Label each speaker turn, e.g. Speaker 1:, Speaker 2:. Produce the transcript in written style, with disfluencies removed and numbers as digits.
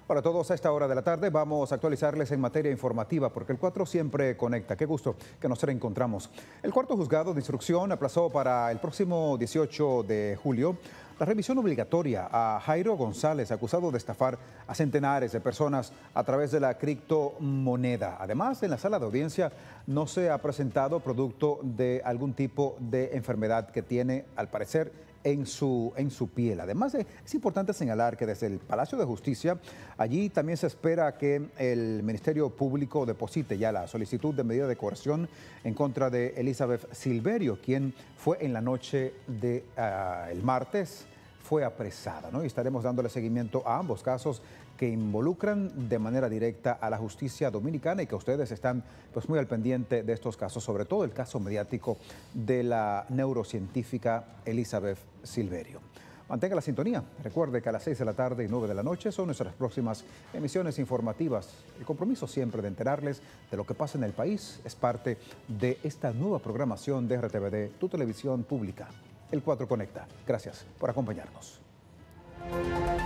Speaker 1: Hola a todos, a esta hora de la tarde vamos a actualizarles en materia informativa porque el 4 siempre conecta. Qué gusto que nos reencontramos. El cuarto juzgado de instrucción aplazó para el próximo 18 de julio la revisión obligatoria a Jairo González, acusado de estafar a centenares de personas a través de la criptomoneda. Además, en la sala de audiencia no se ha presentado producto de algún tipo de enfermedad que tiene, al parecer, en su piel. Además, es importante señalar que desde el Palacio de Justicia, allí también se espera que el Ministerio Público deposite ya la solicitud de medida de coerción en contra de Elizabeth Silverio, quien fue en la noche del martes, fue apresada, ¿no? Y estaremos dándole seguimiento a ambos casos que involucran de manera directa a la justicia dominicana y que ustedes están pues muy al pendiente de estos casos, sobre todo el caso mediático de la neurocientífica Elizabeth Silverio. Mantenga la sintonía. Recuerde que a las 6 de la tarde y 9 de la noche son nuestras próximas emisiones informativas. El compromiso siempre de enterarles de lo que pasa en el país es parte de esta nueva programación de RTVD, tu televisión pública. El 4 Conecta. Gracias por acompañarnos.